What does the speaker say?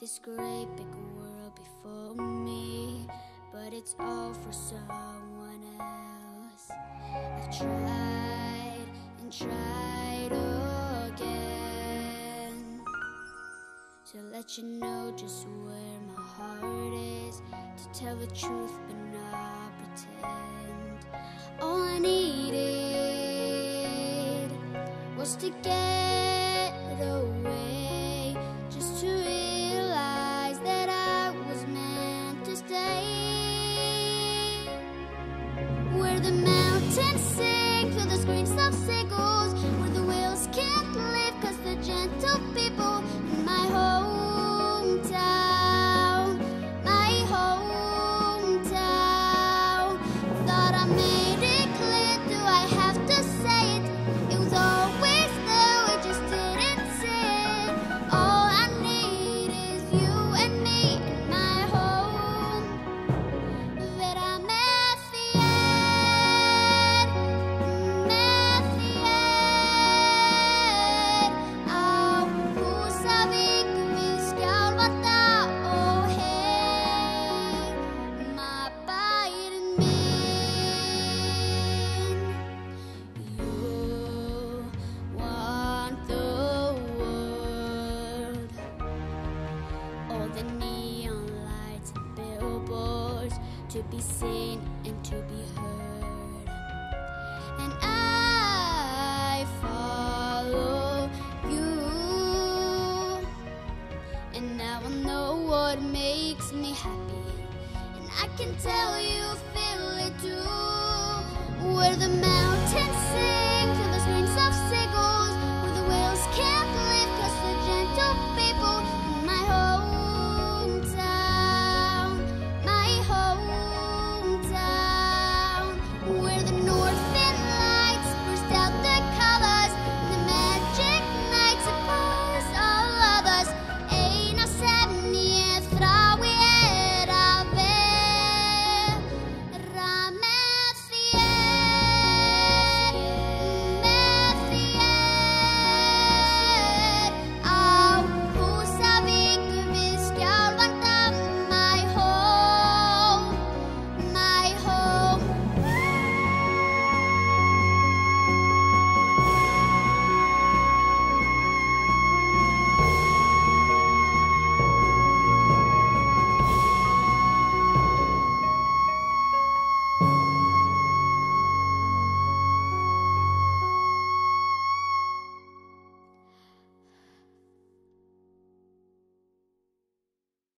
this great big world before me, but it's all for someone else. I've tried and tried again to let you know just where my heart is, to tell the truth but not pretend. All I needed was to get away, just to realize that I was meant to stay. Where the mountains sing through the screams of seagulls, where the whales can't live cause the gentle people in my hometown, thought I made it clear, do I have to say it? It was always there, we just didn't see it. All I need is you and me in my home, that I'm at the end, oh, who sabe que vi skalvata, oh hey, mapairin min. You want the world, all the neon lights and billboards, to be seen and to be heard. And I follow you, and now I know what makes me happy, and I can tell you feel it too. Where the mountains